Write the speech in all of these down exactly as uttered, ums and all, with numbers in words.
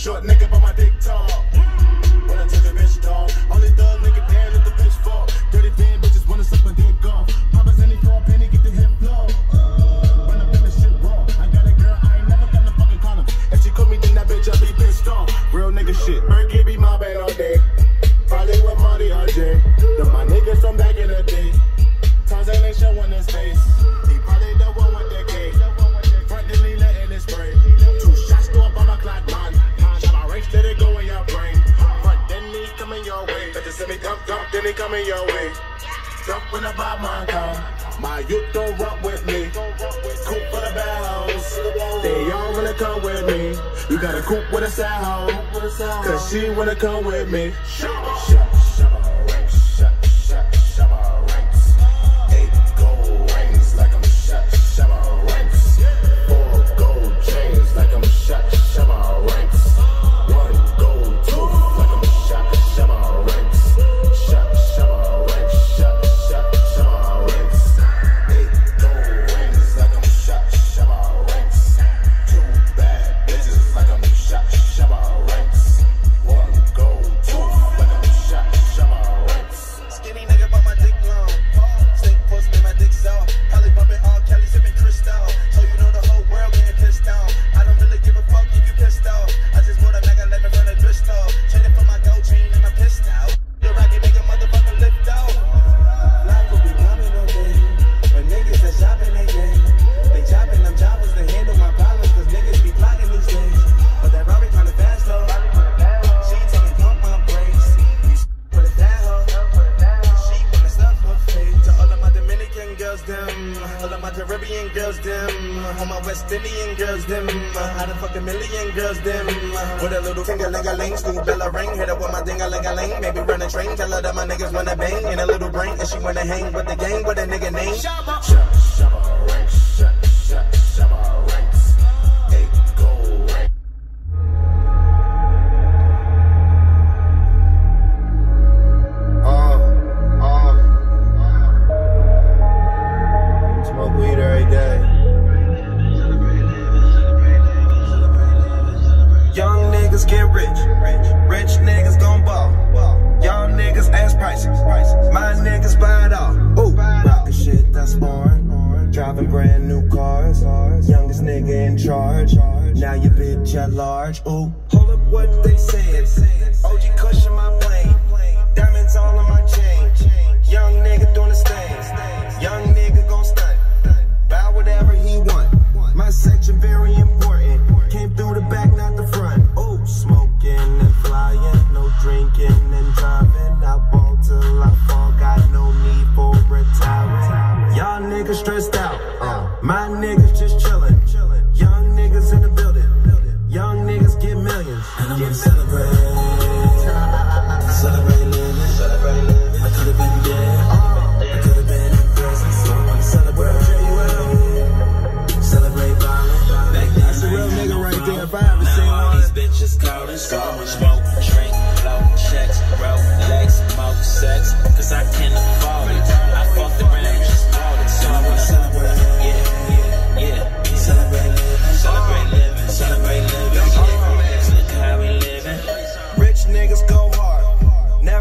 Short nigga, but my dick tall. When I took a bitch dog, only thug nigga down at the pitchfork. Dirty van bitches wanna suck my dick off. Papa's any for a penny, get the hip flow. Run up in the shit raw. I got a girl, I ain't never got no fucking condom. If she call me, then that bitch I'll be pissed off. Real nigga shit. Berkey be my band all day. Probably with Marty R J. Them my niggas from back in the day. Times ain't they showing his face. He probably the one with the cake. Front then he letting it spray. Two shots go up on my clock, man. Shot my range, let it go in your brain. Front then he coming your way. Better send me dump, dump, then he coming your way. Dump when the Bob man come. My youth don't rock with me. Coop for the bad hoes. They all wanna come with me. You got a coupe with a side hoe. Cause she wanna come with me. Shut, shut, shut my ranks. Shut, shut, shut my ranks. Eight gold rings like I'm shut, shut my ranks. Four gold chains like I'm shut, shut my ranks. One gold tooth like I'm shut, shut my ranks. Shut, shut my ranks. Shut, shut, shut my ranks. Eight gold rings like I'm shut, shut my ranks. Two bad bitches like I'm shut, shut my ranks. One gold tooth like I'm shut, shut my ranks. Skinny nigga but my dick long. Stink puss made my dick sour. Probably bumping all Kelly sipping crystal. So you know the whole world getting pissed off. I don't really give a fuck if you pissed off. I just bought a mega lemon from the twist off. Traded for my gold chain and my pissed out. The rocket make a motherfucker lift off. Life will be bombing all day. When niggas are shopping they game. They chopping them choppers to handle my problems. Cause niggas be plotting these days. But that Robbie kinda fast though. She taking pump my brakes. Put it that hoe. She wanna stuff her face. To all of my Dominican girls them. All of my Caribbean girls them. All my West Indian girls them. I done fucked a million girls them. With a little finger like a ling. School bell a ring. Hit her with my ding a ling a ling. Maybe run a train. Tell her that my niggas wanna bang. In a little brain. And she wanna hang with the gang. With a nigga name. Shut, shut, shut my ranks. Shut, shut, shut my ranks. Eight gold ranks. Uh, uh, uh. Smoke weed every day. Young niggas get rich, rich, rich niggas gon' ball. Young niggas ask prices, my niggas buy it all. Ooh, rockin' shit that's foreign, driving brand new cars. Youngest nigga in charge, now your bitch at large. Ooh, hold up what they said. O G cushion my plane, diamonds all on my chain. Young nigga doing his thing, young nigga gon' stunt, buy whatever he want. My section very important. Came through the back, not the front. Oh, smoking and flying, no drinking and driving. I ball till I fall, got no need for retiring. Y'all niggas stressed out, uh, my niggas just chillin'. Young niggas in the building, young niggas get millions. And I'm gonna celebrate, celebrate living, celebrate living. I could've been dead, I could've been in prison, so I'm gonna celebrate. Celebrate violence. Back then, That's a real nigga right there. If I ever seen all one. these bitches calling, scoring, smoke, drink, blow, checks, Rolex, smoke, sex, cause I can't afford it. I fucked around, just bought it, so I wanna celebrate. Yeah, yeah, yeah. Celebrate living, celebrate living, celebrate living. Yeah, look how we living. rich niggas go hard, never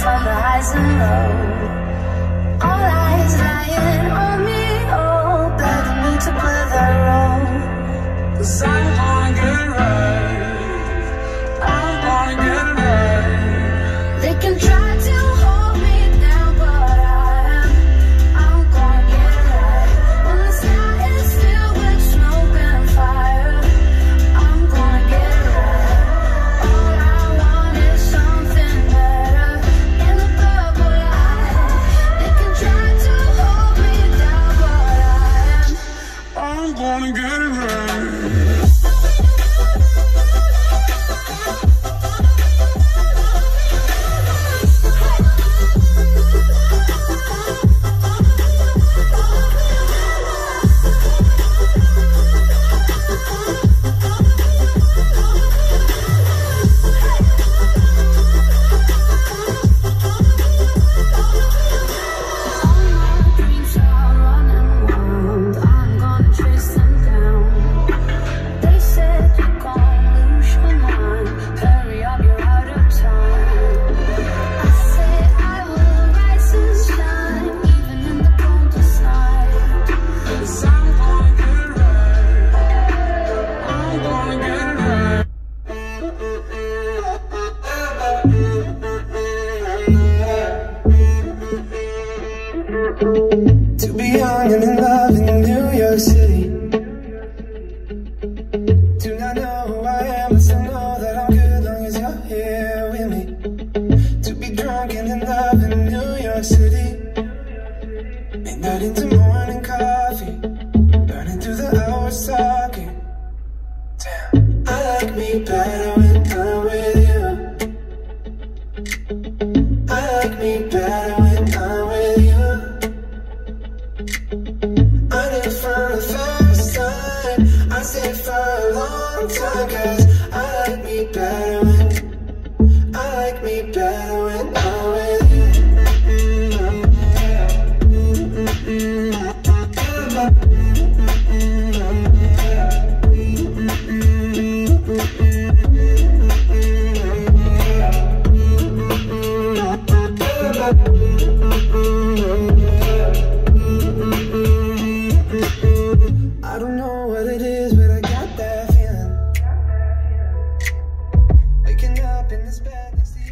of the highs and lows. All eyes lying on me, oh, begging me to play that role. 'Cause I'm gonna get it right, I'm gonna get it right. They can try to hold me down, but I am, I'm gonna get it right. When the sky is filled with smoke and fire, I'm gonna get it right. All I want is something better in the purple light. They can try to hold me down, but I am, I'm gonna get it right. To be young and in love in New York City, do not know who I am, but still know that I'm good long as you're here with me. To be drunk and in love in New York City, midnight into morning coffee, burning through the hours talking. Damn, I like me better when I'm with you. I like me better when I'm with you. I knew from the first time I stayed for a long time, 'cause I like me better when, I like me better when I'm with you. I don't know what it is, but I got that feeling. Waking up in this bed next to you.